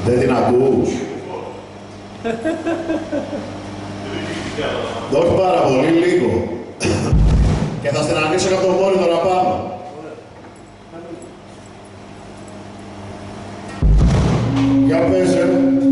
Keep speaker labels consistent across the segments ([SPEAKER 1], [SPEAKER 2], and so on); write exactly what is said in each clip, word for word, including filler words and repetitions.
[SPEAKER 1] Δεν την ακούς. Όχι πάρα πολύ, λίγο. Και θα στενανίσω και από το βόρειο τώρα πάνω. Για πέσε.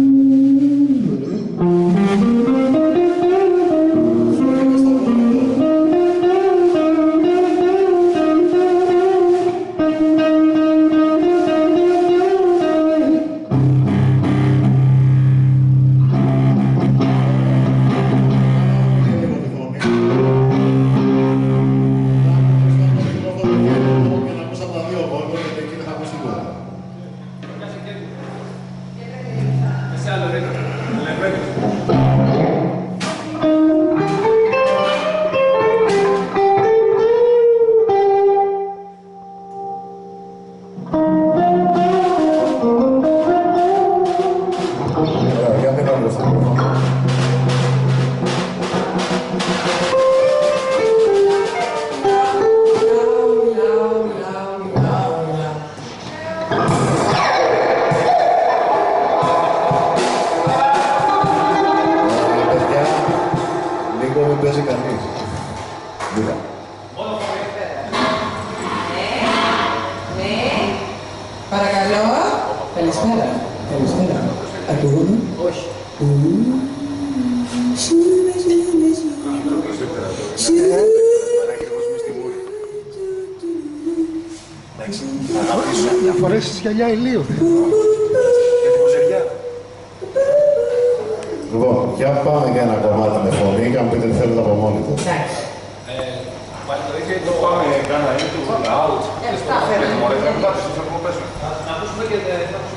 [SPEAKER 2] Να φορέσεις γυαλιά ηλίου.
[SPEAKER 1] Λοιπόν, για πάμε για ένα κομμάτι με φωνή και αν πείτε τι θέλετε από μόνοι του.
[SPEAKER 3] Εντάξει.
[SPEAKER 4] Πάλι το ίδιο το πάμε κάνα είναι του out.
[SPEAKER 3] Ε, αυτά φέρνουμε.
[SPEAKER 4] Να ακούσουμε και